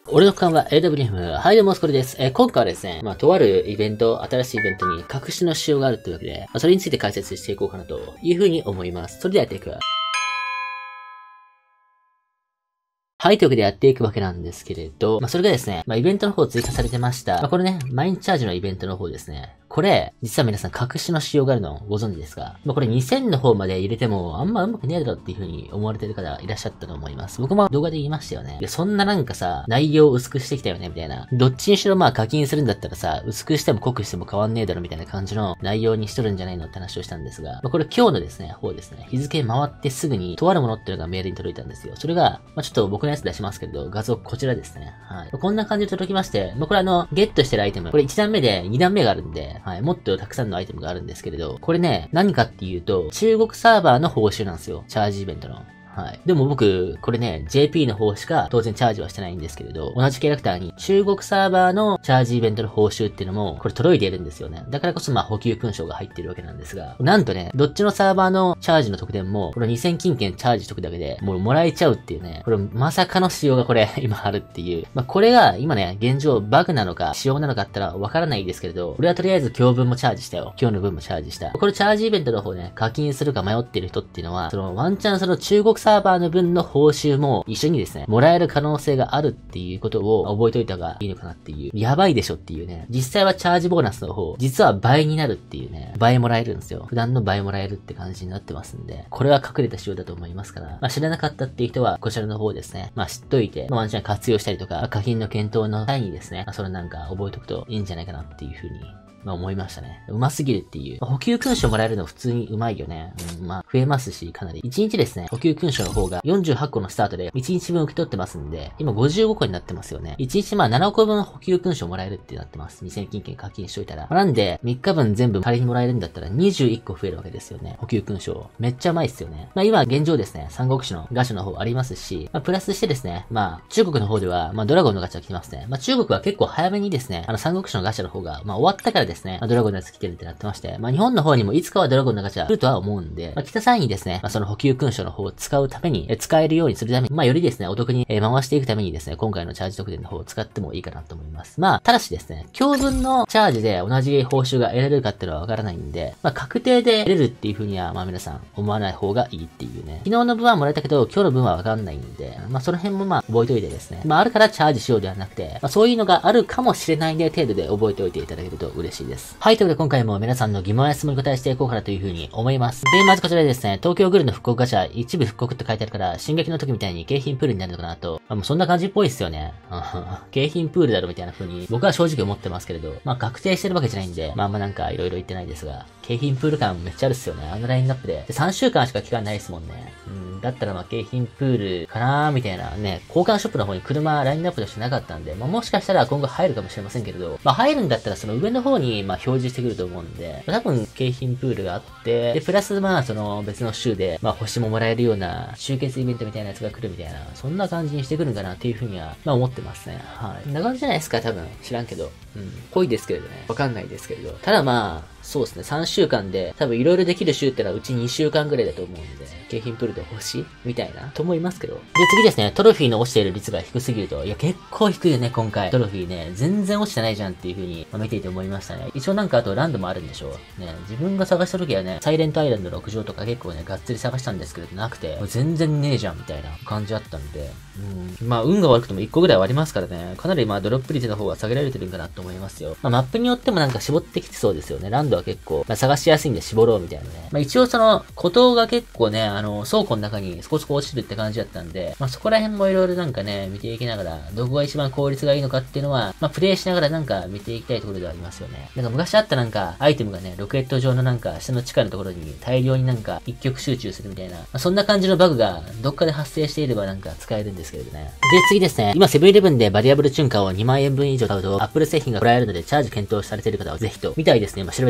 俺の勘は AWM。はい、どうも、スコルです。今回はですね、とあるイベント、新しいイベントに隠しの仕様があるというわけで、それについて解説していこうかなというふうに思います。それではやっていく。はい、というわけでやっていくわけなんですけれど、それがですね、イベントの方追加されてました。これね、毎日チャージのイベントの方ですね。これ、実は皆さん隠しの仕様があるのをご存知ですか？これ2000の方まで入れてもあんまうまくねえだろっていう風に思われてる方いらっしゃったと思います。僕も動画で言いましたよね。いや、そんななんかさ、内容を薄くしてきたよねみたいな。どっちにしろ課金するんだったらさ、薄くしても濃くしても変わんねえだろみたいな感じの内容にしとるんじゃないのって話をしたんですが、これ今日のですね、方ですね、日付回ってすぐにとあるものっていうのがメールに届いたんですよ。それが、ちょっと僕のやつ出しますけれど、画像こちらですね。はい。こんな感じで届きまして、これゲットしてるアイテム、これ1段目で2段目があるんで、はい。もっとたくさんのアイテムがあるんですけれど、これね、何かっていうと、中国サーバーの報酬なんですよ。チャージイベントの。はい。でも僕、これね、JP の方しか当然チャージはしてないんですけれど、同じキャラクターに中国サーバーのチャージイベントの報酬っていうのも、これ届いているんですよね。だからこそ補給勲章が入ってるわけなんですが、なんとね、どっちのサーバーのチャージの特典も、これ2000金券チャージしとくだけで、もうもらえちゃうっていうね、これまさかの仕様がこれ、今あるっていう。これが今ね、現状バグなのか、仕様なのかって言ったらわからないですけれど、俺はとりあえず今日分もチャージしたよ。今日の分もチャージした。これチャージイベントの方ね、課金するか迷ってる人っていうのは、ワンチャン中国サーバーの分の報酬も一緒にですね、もらえる可能性があるっていうことを覚えといた方がいいのかなっていう。やばいでしょっていうね。実際はチャージボーナスの方、実は倍になるっていうね。倍もらえるんですよ。普段の倍もらえるって感じになってますんで、これは隠れた仕様だと思いますから、知らなかったっていう人は、こちらの方ですね。知っといて、ワンチャン活用したりとか、課金の検討の際にですね、それなんか覚えとくといいんじゃないかなっていう風に思いましたね。うますぎるっていう。補給勲章もらえるの普通にうまいよね。増えますし、かなり。1日ですね、補給勲章の方が48個のスタートで1日分受け取ってますんで、今55個になってますよね。1日7個分補給勲章もらえるってなってます。2000金券課金しといたら。なんで、3日分全部仮にもらえるんだったら21個増えるわけですよね。補給勲章。めっちゃうまいっすよね。今現状ですね、三国志のガチャの方ありますし、プラスしてですね、中国の方では、ドラゴンのガチャ来てますね。中国は結構早めにですね、三国志のガチャの方が、終わったからですね、ドラゴンのやつ来てるってなってまして、日本の方にもいつかはドラゴンのガチャ来るとは思うんで、来た際にですね、その補給勲章の方を使うために、使えるようにするために、よりですね、お得に回していくためにですね、今回のチャージ特典の方を使ってもいいかなと思います。ただしですね、今日分のチャージで同じ報酬が得られるかっていうのはわからないんで、確定で得れるっていう風には、皆さん思わない方がいいっていうね。昨日の分はもらえたけど、今日の分はわかんないんで、その辺も覚えておいてですね、あるからチャージしようではなくて、そういうのがあるかもしれないね程度で覚えておいていただけると嬉しいです。はい、ということで今回も皆さんの疑問や質問に答えしていこうかなという風に思います。で、まずこちらですね、東京グルの復刻ガチャ、一部復刻って書いてあるから、進撃の時みたいに景品プールになるのかなと、もうそんな感じっぽいっすよね。景品プールだろみたいな風に、僕は正直思ってますけれど、確定してるわけじゃないんで、なんか色々言ってないですが、景品プール感めっちゃあるっすよね。あのラインナップで。3週間しか期間ないですもんね。だったら景品プールかなーみたいなね、交換ショップの方に車ラインナップとしてなかったんで、もしかしたら今後入るかもしれませんけれど、入るんだったらその上の方に表示してくると思うんで、多分景品プールがあって、で、プラスその別の週で、星ももらえるような集結イベントみたいなやつが来るみたいな、そんな感じにしてくるんかなっていうふうには、思ってますね。はい。こんな感じじゃないですか、多分。知らんけど。濃いですけれどね。わかんないですけれど。ただそうですね、3週間で、多分いろいろできる週ってのはうち2週間ぐらいだと思うんで、景品プールで欲しいみたいな、と思いますけど。で、次ですね、トロフィーの落ちている率が低すぎると、いや、結構低いよね、今回。トロフィーね、全然落ちてないじゃんっていう風に、見ていて思いましたね。一応あとランドもあるんでしょう。ね、自分が探した時はね、サイレントアイランドの屋上とか結構ね、がっつり探したんですけど、なくて、全然ねえじゃん、みたいな感じあったんで、運が悪くても1個ぐらいはありますからね、かなりドロップ率の方は下げられてるんかなと思いますよ。マップによってもなんか絞ってきてそうですよね。ランドは結構、探しやすいんで絞ろうみたいなね。一応孤島が結構ね、倉庫の中にそこそこ落ちるって感じだったんで、そこら辺もいろいろなんかね、見ていきながら、どこが一番効率がいいのかっていうのは、プレイしながらなんか見ていきたいところではありますよね。なんか昔あったなんか、アイテムがね、ロケット上のなんか、下の地下のところに大量になんか、一極集中するみたいな、そんな感じのバグが、どっかで発生していればなんか使えるんですけれどね。で、次ですね、今セブンイレブンでバリアブルチュンカを2万円分以上買うと、アップル製品がもらえるので、チャージ検討されている方はぜひと、みたいですね、調べた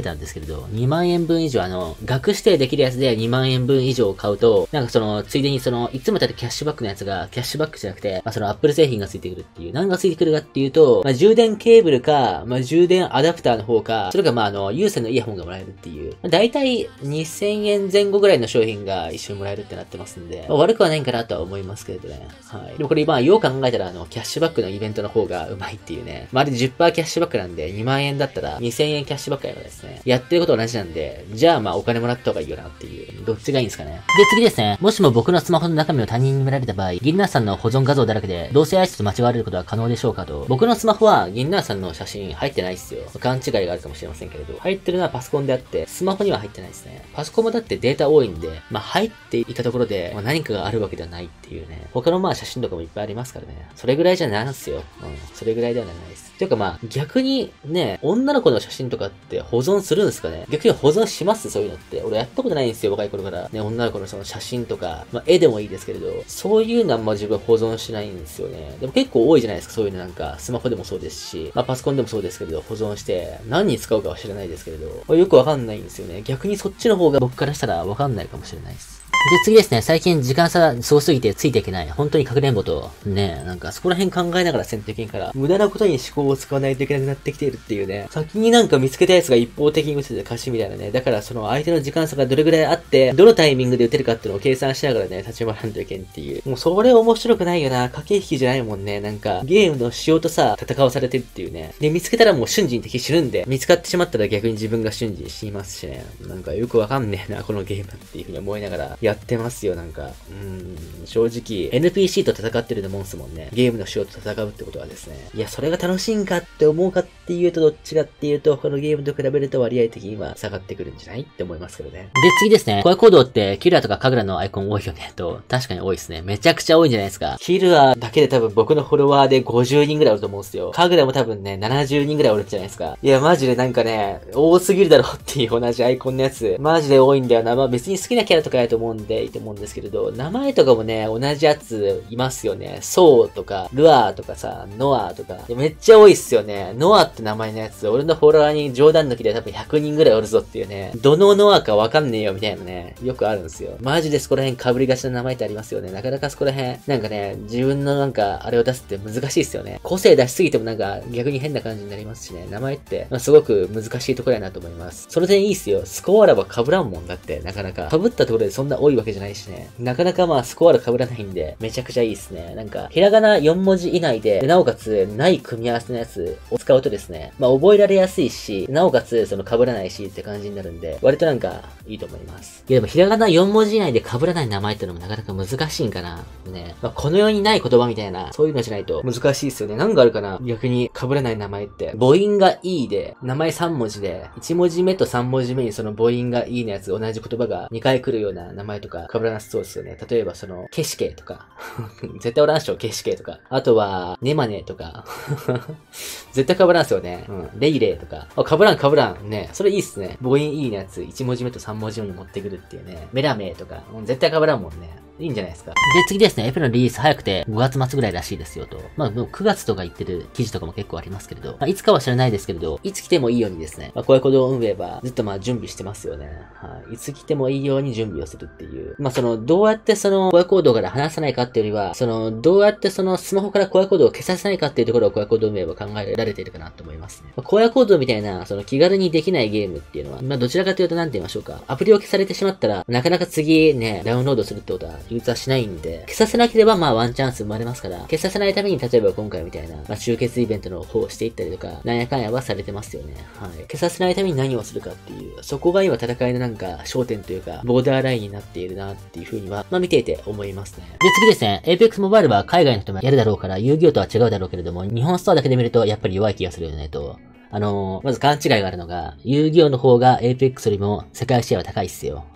なんですけれど、2万円分以上額指定できるやつで2万円分以上買うと、なんかついでにいつもだってキャッシュバックのやつが、キャッシュバックじゃなくて、Apple 製品がついてくるっていう。何がついてくるかっていうと、充電ケーブルか、充電アダプターの方か、それか有線のイヤホンがもらえるっていう。だいたい2000円前後ぐらいの商品が一緒にもらえるってなってますんで、悪くはないんかなとは思いますけれどね。はい。でもこれよう考えたらキャッシュバックのイベントの方がうまいっていうね。あれ 10% キャッシュバックなんで、2万円だったら2000円キャッシュバックやからですね。やってること同じなんで、じゃあお金もらった方がいいよなっていう。どっちがいいんですかね。で、次ですね。もしも僕のスマホの中身を他人に見られた場合、ギンナーさんの保存画像だらけで、同性愛者と間違われることは可能でしょうかと。僕のスマホはギンナーさんの写真入ってないっすよ。勘違いがあるかもしれませんけれど、入ってるのはパソコンであって、スマホには入ってないですね。パソコンもだってデータ多いんで、入っていたところで、何かがあるわけではないっていうね。他の写真とかもいっぱいありますからね。それぐらいじゃないんすよ。それぐらいではないです。ていうか逆にね、女の子の写真とかって保存するんですかね。逆に保存しますそういうのって。俺やったことないんですよ、若い頃から。ね、女の子のその写真とか、絵でもいいですけれど、そういうのは自分保存しないんですよね。でも結構多いじゃないですか、そういうのなんか、スマホでもそうですし、パソコンでもそうですけれど、保存して、何に使うかは知らないですけれど、よくわかんないんですよね。逆にそっちの方が僕からしたらわかんないかもしれないです。で、次ですね。最近時間差すごすぎてついていけない。本当にかくれんぼと、ね、なんかそこら辺考えながら選択権から、無駄なことに思考を使わないといけなくなってきているっていうね。先になんか見つけたやつが一方的に打つで勝ちみたいなね。だから相手の時間差がどれぐらいあって、どのタイミングで打てるかっていうのを計算しながらね、立ち回らんといけんっていう。もうそれ面白くないよな。駆け引きじゃないもんね。なんか、ゲームの仕様とさ、戦わされてるっていうね。で、見つけたらもう瞬時に敵死ぬんで、見つかってしまったら逆に自分が瞬時に死にますしね。なんかよくわかんねえな、このゲームっていう風に思いながらやってますよ。なんか、正直、NPC と戦ってるのもんすもんね。ゲームの仕様と戦うってことはですね。いや、それが楽しいんかって思うかっていうと、どっちかっていうと、他のゲームと比べると割合的には下がってくるんじゃないって思いますけどね。で、次ですね。コア行動って、キルアとかカグラのアイコン多いよね、と。確かに多いですね。めちゃくちゃ多いんじゃないですか。キルアだけで多分僕のフォロワーで50人ぐらいおると思うんですよ。カグラも多分ね、70人ぐらいおるんじゃないですか。いや、マジでなんかね、多すぎるだろっていう同じアイコンのやつ。マジで多いんだよな。別に好きなキャラとかやと思うんでいいと思うんですけれど、名前とかもね、同じやついますよね。ソウとか、ルアーとかさ、ノアとか。めっちゃ多いっすよね。ノアって名前のやつ、俺のフォロワーに冗談抜きで多分100人ぐらいおるぞっていうね。どのノアかわかんねえよみたいなね。よくあるんですよ。マジでそこら辺被りがちな名前ってありますよね。なかなかそこら辺、なんかね、自分のなんか、あれを出すって難しいっすよね。個性出しすぎてもなんか、逆に変な感じになりますしね。名前って、すごく難しいところやなと思います。その点いいっすよ。スコアラは被らんもんだって、なかなか。被ったところでそんな多いわけじゃないしね。なかなかスコアラ被らないんで、めちゃくちゃいいっすね。なんか、ひらがな4文字以内で、なおかつ、ない組み合わせのやつを使うとですね、覚えられやすいし、なおかつ、被らないしって感じになるんで、割となんか、いいと思います。いやでも、ひらがな4文字以内で被らない名前ってのもなかなか難しいんかな。ね。この世にない言葉みたいな、そういうのじゃないと難しいっすよね。なんかあるかな逆に被らない名前って。母音がいいで、名前3文字で、1文字目と3文字目にその母音がいいのやつ、同じ言葉が2回来るような名前とか被らなそうですよね。例えばケシケとか。絶対おらんっしょ、ケシケとか。あとは、ネマネとか。絶対被らんっすよね。レイレイとか。被らん。ね。それいいっすね。母音いいのやつ、1文字目と3文字目に持ってくるっていうね。メラメとか。絶対被らんもんね。いいんじゃないですか。で、次ですね。エプロンのリリース早くて5月末ぐらいらしいですよと。もう9月とか言ってる記事とかも結構ありますけれど。いつかは知らないですけれど、いつ来てもいいようにですね。こういうことを運営はずっと準備してますよね。はい。いつ来てもいいように準備をするっていう。どうやって声コードから離さないかっていうよりは、どうやってスマホから声コードを消させないかっていうところを声コード運営は考えられているかなと思いますね。声コードみたいな、気軽にできないゲームっていうのは、どちらかというと何て言いましょうか。アプリを消されてしまったら、なかなか次ね、ダウンロードするってことは流通はしないんで、消させなければワンチャンス生まれますから、消させないために例えば今回みたいな、集結イベントの方をしていったりとか、なんやかんやはされてますよね。はい。消させないために何をするかっていう、そこが今戦いのなんか焦点というか、ボーダーラインになっているなっていう風には、見ていて思いますね。で、次ですね。Apex Mobile は海外の人もやるだろうから、遊戯王とは違うだろうけれども、日本ストアだけで見るとやっぱり弱い気がするよねと。まず勘違いがあるのが、遊戯王の方が Apex よりも世界シェアは高いっすよ。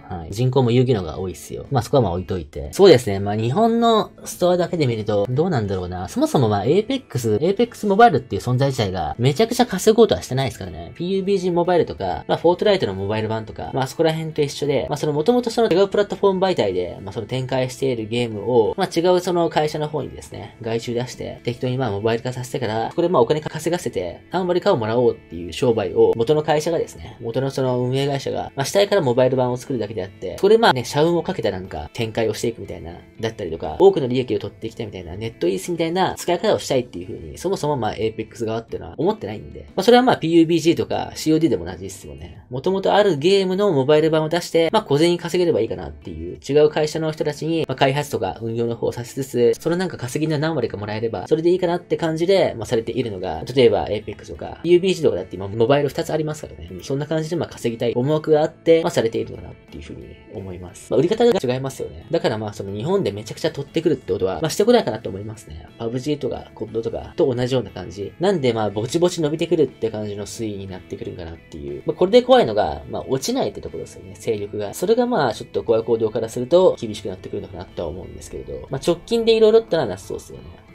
はい。人口も有機のが多いっすよ。まあそこはまあ置いといて。そうですね。まあ日本のストアだけで見ると、どうなんだろうな。そもそもまあ Apex モバイルっていう存在自体がめちゃくちゃ稼ごうとはしてないですからね。PUBG モバイルとか、まあフォートライトのモバイル版とか、まあそこら辺と一緒で、まあその元々その違うプラットフォーム媒体で、まあその展開しているゲームを、まあ違うその会社の方にですね、外注出して、適当にまあモバイル化させてから、これまあお金稼がせて、3割化をもらおうっていう商売を元の会社がですね、元のその運営会社が、まあ下絵からモバイル版を作るだけであって、それまあね、社運をかけたなんか展開をしていくみたいな、だったりとか、多くの利益を取っていきたいみたいな、ネットイースみたいな使い方をしたいっていう風に、そもそもまあ Apex 側っていうのは思ってないんで、まあそれはまあ PUBG とか COD でも同じですよね。もともとあるゲームのモバイル版を出して、まあ小銭稼げればいいかなっていう、違う会社の人たちに、まあ開発とか運用の方をさせつつ、そのなんか稼ぎの何割かもらえれば、それでいいかなって感じで、まあされているのが、例えば Apex とか PUBG とかだって今モバイル2つありますからね。そんな感じでまあ稼ぎたい思惑があって、まあされているのかなっていう風に思います。まあ売り方が違いますよね。だからまあその日本でめちゃくちゃ取ってくるってことは、まあしてこないかなと思いますね。PUBG とか COD とかと同じような感じ。なんでまあぼちぼち伸びてくるって感じの推移になってくるんかなっていう。まあこれで怖いのが、まあ落ちないってところですよね。勢力が。それがまあちょっと怖い行動からすると厳しくなってくるのかなとは思うんですけれど、まあ直近で色々ってのはなさそうですよね。